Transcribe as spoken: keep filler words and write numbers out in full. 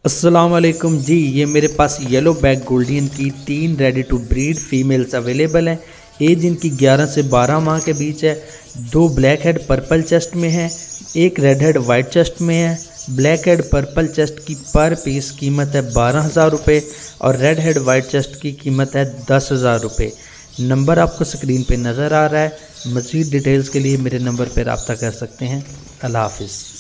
अस्सलाम वालेकुम जी। ये मेरे पास येलो बैक गोल्डियन की तीन ready to breed females available हैं। एज इनकी ग्यारह से बारह माह के बीच है। दो ब्लैक हेड पर्पल चेस्ट में है, एक रेड हेड वाइट चेस्ट में है। ब्लैक हेड पर्पल चेस्ट की पर पीस कीमत है बारह हज़ार रुपये और रेड हेड वाइट चेस्ट की कीमत है दस हज़ार रुपये। नंबर आपको स्क्रीन पे नज़र आ रहा है। मज़ीद डिटेल्स के लिए मेरे नंबर पर रब्ता कर सकते हैं। अल्लाह हाफिज़।